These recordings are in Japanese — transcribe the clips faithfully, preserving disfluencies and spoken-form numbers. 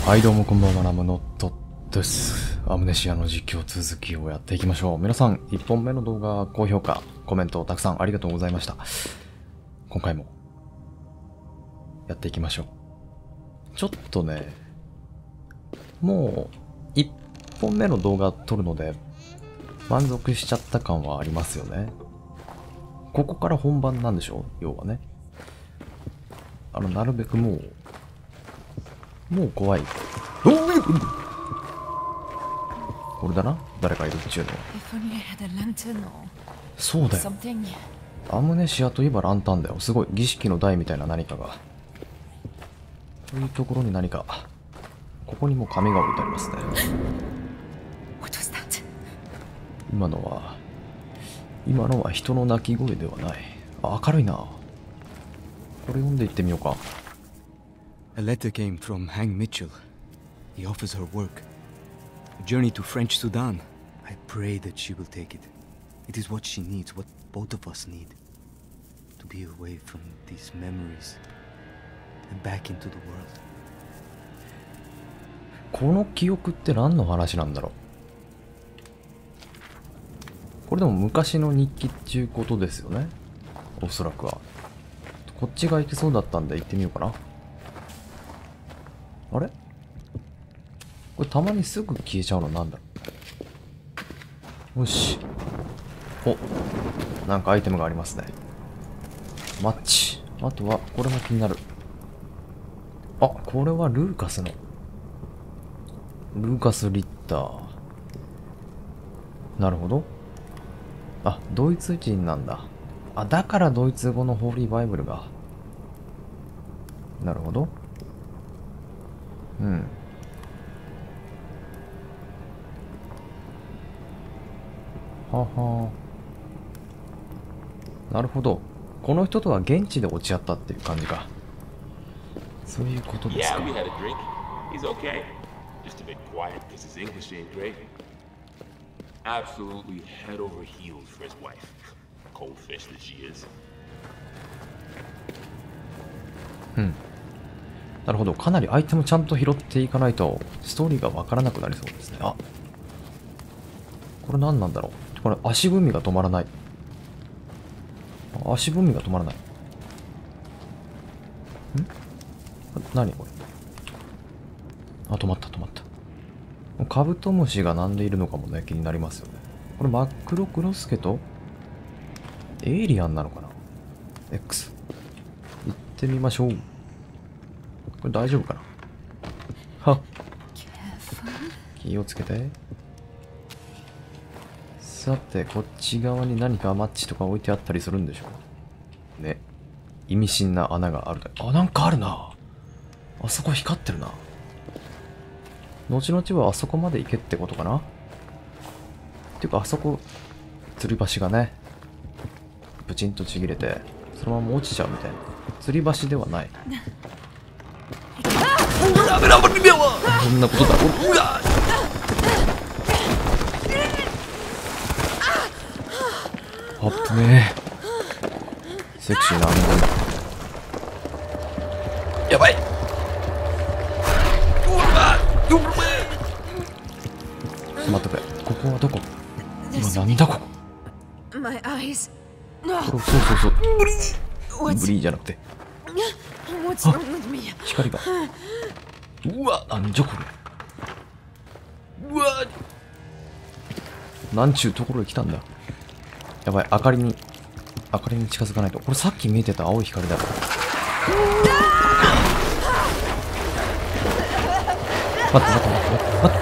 はいどうもこんばんは、ラムノットです。アムネシアの実況続きをやっていきましょう。皆さんいっぽんめの動画高評価コメントたくさんありがとうございました。今回もやっていきましょう。ちょっとね、もういっぽんめの動画撮るので満足しちゃった感はありますよね。ここから本番なんでしょ、要はね。あのなるべくもうもう怖い。これだな、誰かいるっちゅうの。そうだよ、アムネシアといえばランタンだよ。すごい儀式の台みたいな何かが。というところに何か、ここにも紙が置いてありますね。今のは今のは人の鳴き声ではない。あ、明るいな。これ読んでいってみようか。 A letter came from Hang Mitchell. He offers her work. A journey to French Sudan. I pray that she will take it. It is what she needs, what both of us need. To be away from these memories and back into the world. この記憶って何の話なんだろう。これでも昔の日記っていうことですよね、おそらくは。こっちが行けそうだったんで行ってみようかな。あれこれたまにすぐ消えちゃうのなんだろう。よし。お、なんかアイテムがありますね。マッチ。あとはこれも気になる。あ、これはルーカスのルーカス・リッター。なるほど。あ、ドイツ人なんだ。あ、だからドイツ語のホーリーバイブルが。なるほど。うん。はは。なるほど。この人とは現地で落ち合ったっていう感じか。そういうことですか。 Yeah, we had a drink. He's okay. Just a bit quiet because his English ain't great. Absolutely head over heels for his wife. Cold fish that she is. うん。なるほど。かなりアイテムちゃんと拾っていかないとストーリーがわからなくなりそうですね。あ、これ何なんだろう。これ足踏みが止まらない。足踏みが止まらない。ん？何これ。あ、止まった止まった。カブトムシがなんでいるのかもね、気になりますよね。これ真っ黒クロスケとエイリアンなのかな。 X 行ってみましょう。これ大丈夫かな。はっ、気をつけて。さて、こっち側に何かマッチとか置いてあったりするんでしょうね。意味深な穴がある。あ、なんかあるな。あそこ光ってるな。後々はあそこまで行けってことかな。っていうか、あそこ吊り橋がね、ブチンとちぎれてそのまま落ちちゃうみたいな。吊り橋ではない。こんなことだ。うわあっぶねえ。セクシーなアンゴン。やばい。ちょっと待ってくれ。ここはどこ。今なんだここ。これ、そうそうそう。ブリーじゃなくて。あ、光が。うわ、なんじゃこれ。うわ、なんちゅうところへ来たんだ。やばい、明かりに明かりに近づかないと。これさっき見えてた青い光だろ。待って待って待って待って待って。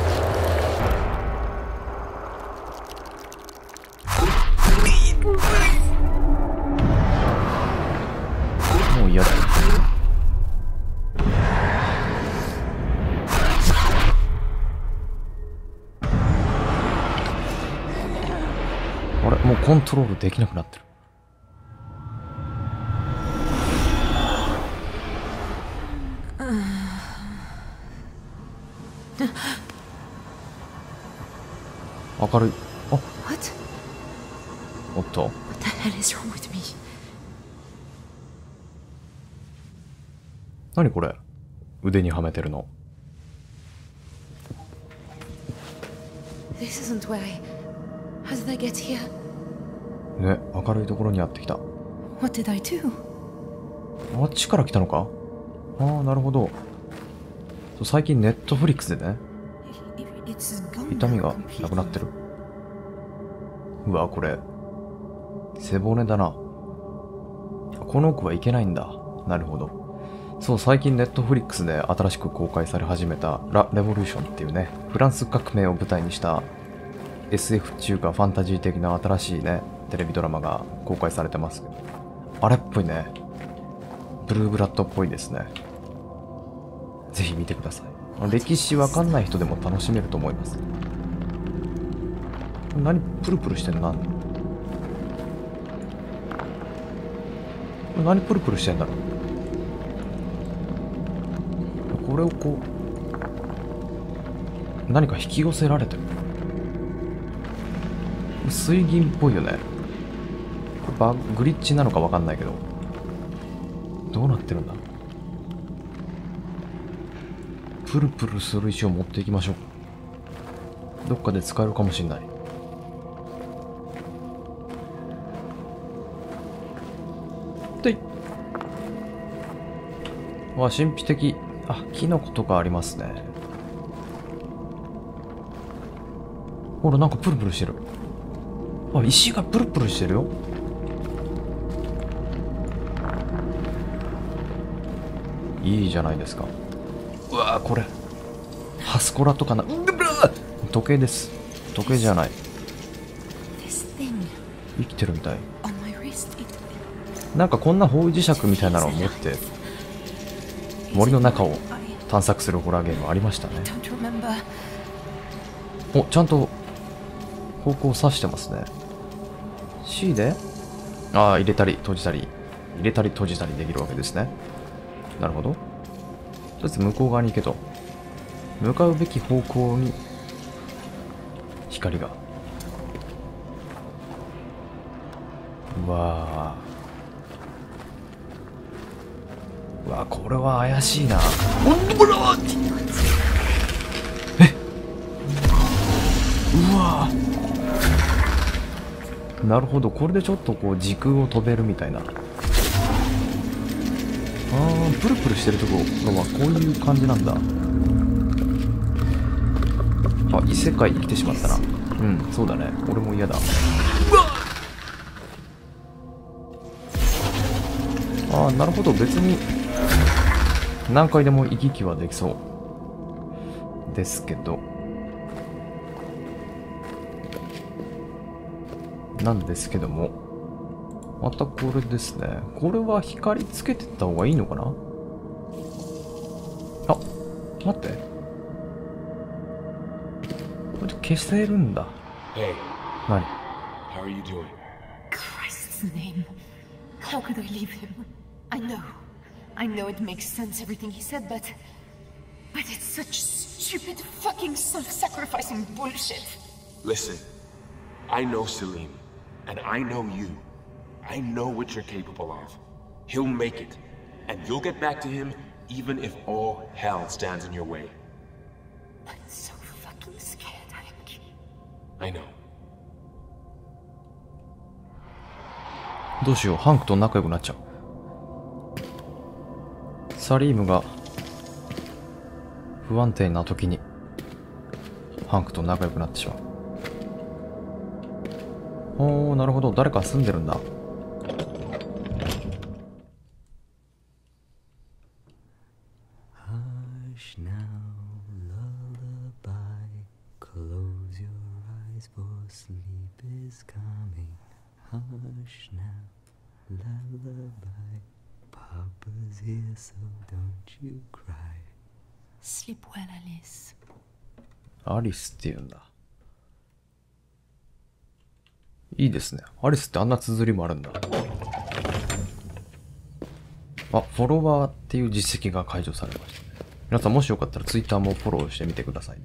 もう嫌だよ。あれ、もうコントロールできなくなってる。明るい。あ、おっと。何これ。腕にはめてるの。 This isn't where I... How did I get here? ね、明るいところにやってきた。 What did I do? あっちから来たのか。ああ、なるほど。そう、最近ネットフリックスでね、 It's gone 痛み now がなくなってる。うわ、これ背骨だな。この奥はいけないんだ。なるほど。そう、最近ネットフリックスで新しく公開され始めたラ・レボリューションっていうね、フランス革命を舞台にした エスエフ 中華ファンタジー的な新しいね、テレビドラマが公開されてます。あれっぽいね。ブルーブラッドっぽいですね。ぜひ見てください。歴史わかんない人でも楽しめると思います。何プルプルしてんな。何プルプルしてんだろう。これをこう何か引き寄せられてる。水銀っぽいよね。バグリッチなのかわかんないけど、どうなってるんだ。プルプルする石を持っていきましょう。どっかで使えるかもしんない。でい。わ、神秘的。あ、キノコとかありますね。ほら、なんかプルプルしてる。あ、石がプルプルしてるよ。いいじゃないですか。うわー、これハスコラとかな。時計です。時計じゃない。生きてるみたい。なんかこんな方位磁石みたいなのを持って森の中を探索するホラーゲームありましたね。お、ちゃんと方向を指してますね。 C でああ、入れたり閉じたり入れたり閉じたりできるわけですね。なるほど。とりあえず向こう側に行けと。向かうべき方向に光が。うわーうわ、これは怪しいな。え、うわ、なるほど。これでちょっとこう時空を飛べるみたいな。あー、プルプルしてるところはこういう感じなんだ。あ、異世界に来てしまったな。うん、そうだね。俺も嫌だ。あー、なるほど。別に何回でも行き来はできそうですけど、なんですけども、またこれですね。これは光つけてった方がいいのかな。あ、待って、これ消せるんだ。 Hey, 何。 how are you doing? Christ's name. How could I leave him? I know. I know it makes sense, everything he said, but... But it's such stupid fucking self-sacrificing bullshit. Listen, I know Salim, and I know you. I know what you're capable of. He'll make it, and you'll get back to him even if all hell stands in your way. I'm so fucking scared, Hank. I know. どうしよう。ハンクと仲良くなっちゃう。サリームが不安定な時にハンクと仲良くなってしまう。おー、なるほど。誰か住んでるんだ。 Papa's here, so don't you cry. Sleep well, Alice. アリスって言うんだ。いいですね。アリスってあんな綴りもあるんだ。あ、フォロワーっていう実績が解除されました。皆さんもしよかったら Twitter もフォローしてみてくださいね。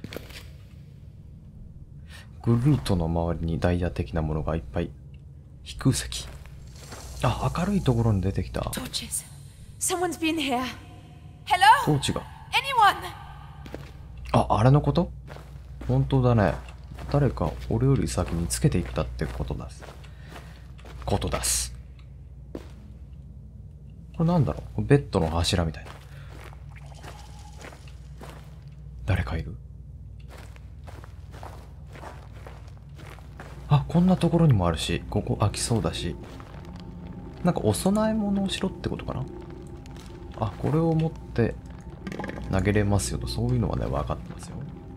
グルートの周りにダイヤ的なものがいっぱい。飛空石。あ、明るいところに出てきた。 Torches. Someone's been here. Hello? トーチが。 Anyone? あ、あれのこと？本当だね。 誰か俺より先につけていったってことだす。ことだす。これなんだろう、ベッドの柱みたいな。誰かいる？あ、こんなところにもあるし、ここ開きそうだし。なんかお供え物をしろってことかな。あ、これを持って投げれますよと、そういうのはね、分かってますよ。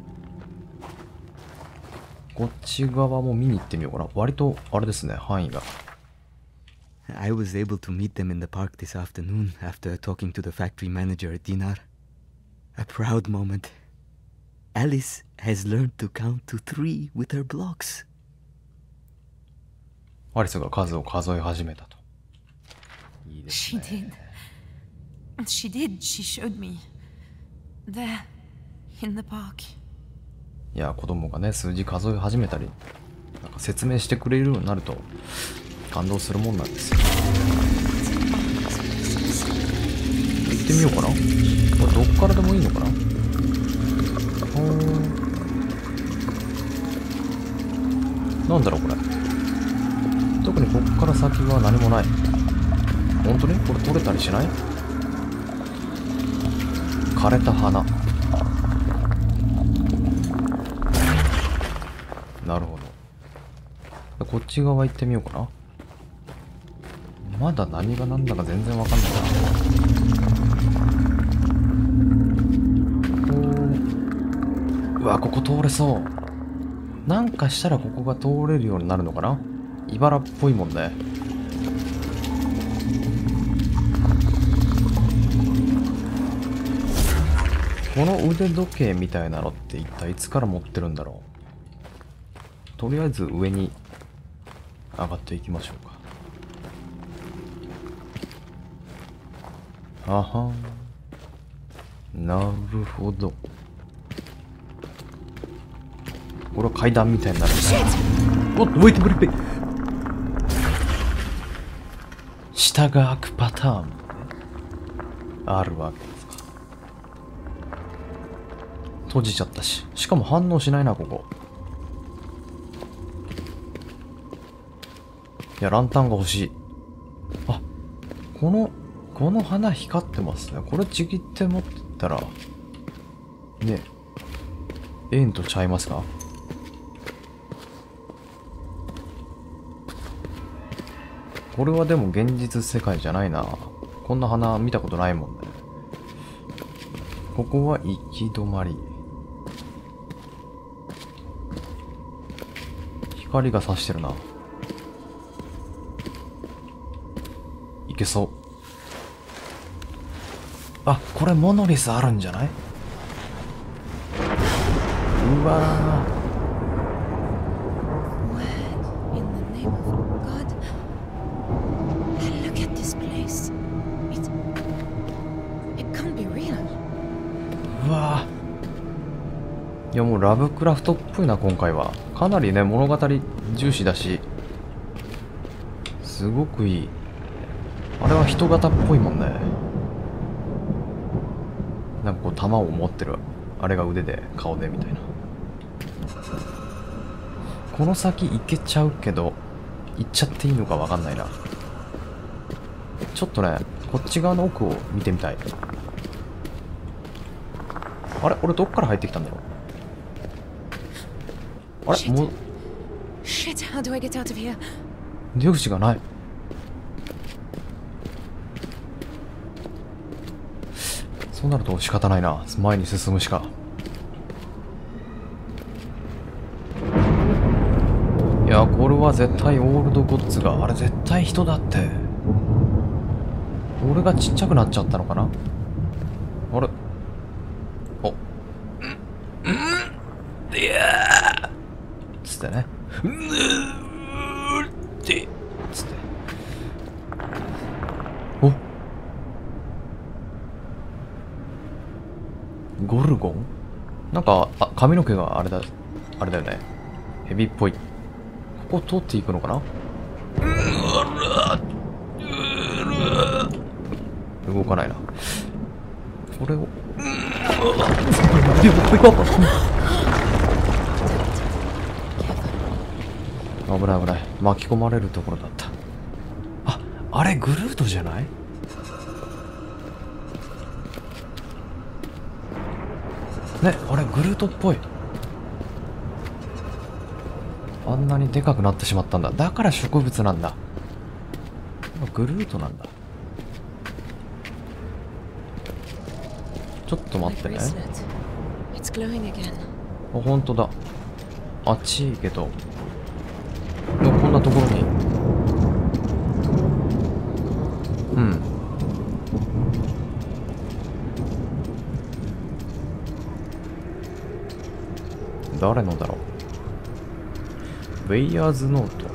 こっち側も見に行ってみようかな。割と、あれですね、範囲が。 I was able to meet them in the park this afternoon after talking to the factory manager at Dinar. A proud moment. Alice has learned to count to three with her blocks. アリスが数を数え始めたと。いいです She ね。 did. She did. She showed me. There, in the park. いや、子供がね、数字数え始めたり、なんか説明してくれるようになると、感動するもんなんですよ。行ってみようかな。これどっからでもいいのかな。ほー。なんだろうこれ。特にこっから先は何もない。本当にこれ取れたりしない？枯れた花。なるほど。こっち側行ってみようかな。まだ何が何だか全然わかんないな。おー。うわ、ここ通れそう。なんかしたらここが通れるようになるのかな。茨っぽいもんね。この腕時計みたいなのって一体いつから持ってるんだろう。とりあえず上に上がっていきましょうか。あはん。なるほど。これは階段みたいになるんだ。おっと、ウェイトグリッペ。下が開くパターンあるわけですか。閉じちゃったし、しかも反応しないな、ここ。いや、ランタンが欲しい。あ、このこの花光ってますね。これちぎって持ってったらねええんとちゃいますか。これはでも現実世界じゃないな。こんな花見たことないもんね。ここは行き止まり。光が差してるな。いけそう。あ、これモノリスあるんじゃない？うわー。うわー。いやもうラブクラフトっぽいな今回は。かなりね物語重視だし、すごくいい。あれは人型っぽいもんね。なんかこう弾を持ってるあれが腕で顔でみたいな。この先行けちゃうけど行っちゃっていいのか分かんないな。ちょっとねこっち側の奥を見てみたい。あれ俺どっから入ってきたんだろう。あれもう出口がない。そうなると仕方ないな。前に進むしか。いやこれは絶対オールドゴッツがあれ絶対人だって。俺がちっちゃくなっちゃったのかな。あれおいやーつってねうーってつっておゴルゴンなんかあ髪の毛があれだあれだよね。ヘビっぽい。ここ通っていくのかな。動かないな。これを危ない危ない。巻き込まれるところだった。あ、あれグルートじゃない？ね、あれグルートっぽい。あんなにでかくなってしまったんだ。だから植物なんだ。グルートなんだ。ちょっと待ってね。あ、ほんとだ。あっちいいけど。でもこんなところに。うん。誰のだろう。ウェイヤーズノート。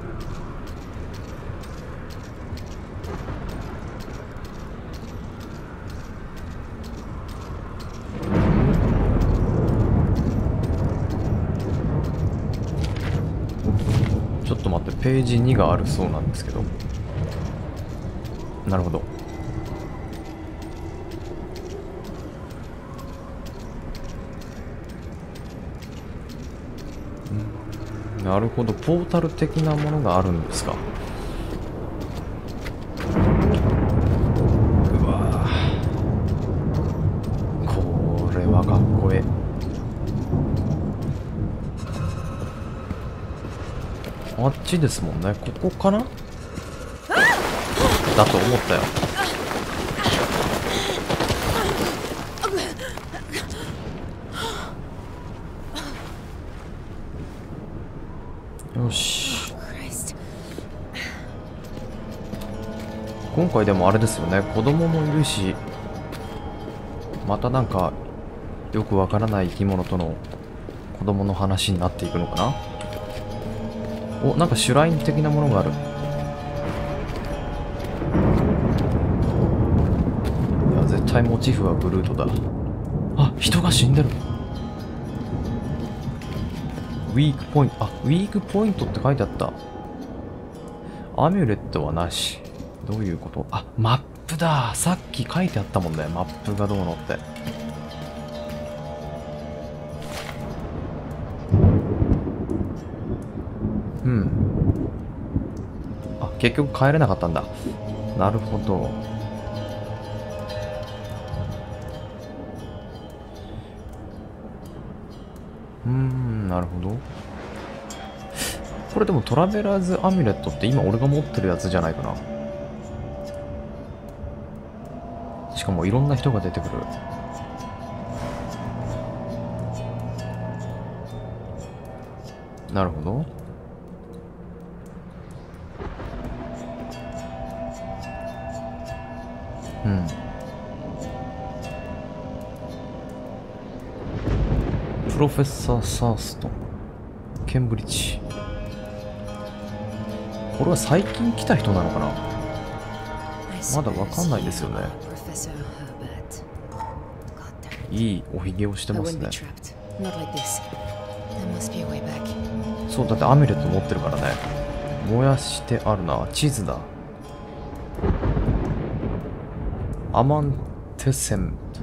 ちょっと待って、ページにがあるそうなんですけど。なるほど。なるほど、ポータル的なものがあるんですか。うわぁ、これはかっこええ。あっちですもんね。ここかなだと思ったよ。よし。今回でもあれですよね。子供もいるし、またなんかよくわからない生き物との子供の話になっていくのかな。お、なんかシュライン的なものがある。いや、絶対モチーフはグルートだ。あ、人が死んでる。ウィークポイント、あ、ウィークポイントって書いてあった。アミュレットはなし。どういうこと？あ、マップだ。さっき書いてあったもんね。マップがどうのって。うん。あ、結局帰れなかったんだ。なるほど。うーん、なるほど。これでもトラベラーズアミュレットって今俺が持ってるやつじゃないかな。しかもいろんな人が出てくる。なるほど。うん。プロフェッサー・サーストン、ケンブリッジ。これは最近来た人なのかな。まだわかんないですよね。いいおひげをしてますね。そうだってアミュレット持ってるからね。燃やしてあるな。地図だ。アマンテセント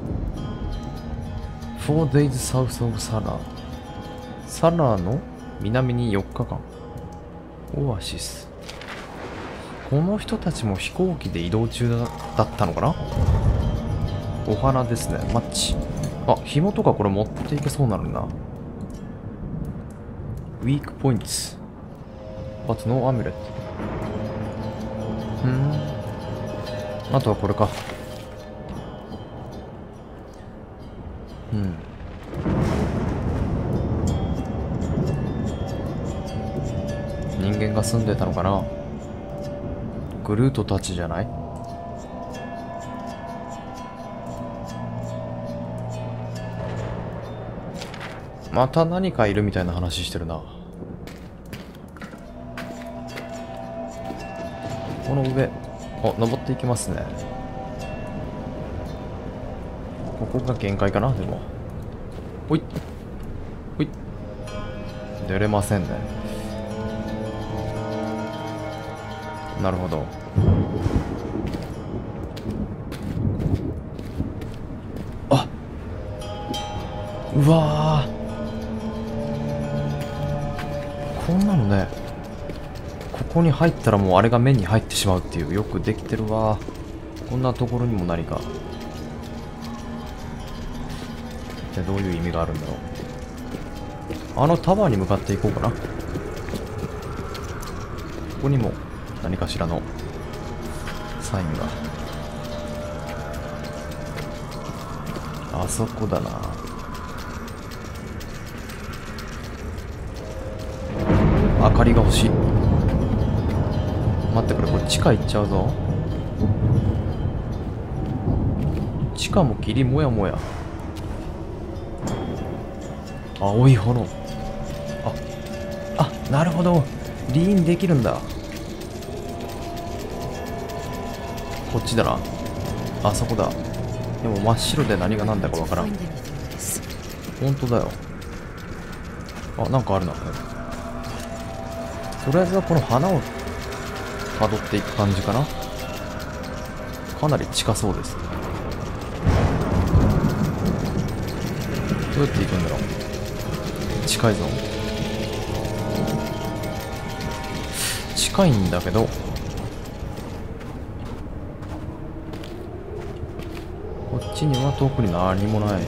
フォー days south of サラ。サラの南によっかかん。オアシス。この人たちも飛行機で移動中だったのかな。お花ですね。マッチ。あ、紐とかこれ持っていけそうなのにな。ウィークポイント but no amulet。 ふん。あとはこれか。うん。人間が住んでたのかな。グルートたちじゃない？また何かいるみたいな話してるな。この上、お、登っていきますね。ここが限界かな。でもほいほい、出れませんね。なるほど。あ、うわー、こんなのね、 こに入ったらもうあれが目に入ってしまうっていう、よくできてるわ。こんなところにも何か。じゃあどういう意味があるんだろう。あのタワーに向かっていこうかな。ここにも何かしらのサインが。あそこだな。明かりが欲しい。待って、これこれ地下行っちゃうぞ。地下も霧もやもや。青い炎。あ、あ、なるほど。リーンできるんだ。こっちだな。あそこだ。でも真っ白で何が何だかわからん。本当だよ。あ、なんかあるな。とりあえずはこの花をたどっていく感じかな。かなり近そうです。どうやって行くんだろう。近いぞ。近いんだけど、こっちには特に何もない。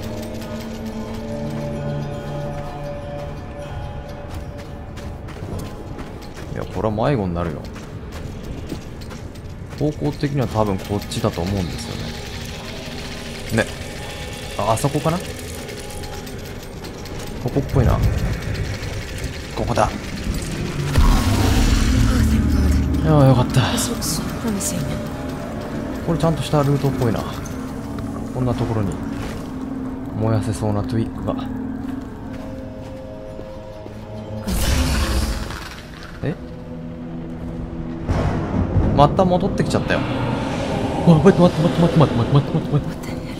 いや、これは迷子になるよ。方向的には多分こっちだと思うんですよね。ね。あ、あそこかな？ここっぽいな。ここだ。いや、よかった。これちゃんとしたルートっぽいな。こんなところに燃やせそうなトゥイックが。え？また戻ってきちゃったよ。あ、待って待って待って待って待って待って待って待って。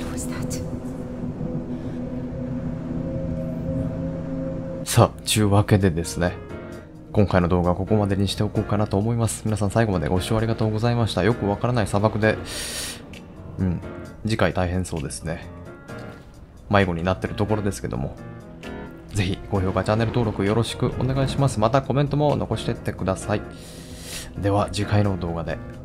さあ、ちゅうわけでですね、今回の動画はここまでにしておこうかなと思います。皆さん最後までご視聴ありがとうございました。よくわからない砂漠で、うん、次回大変そうですね。迷子になってるところですけども、ぜひ高評価、チャンネル登録よろしくお願いします。またコメントも残してってください。では次回の動画で。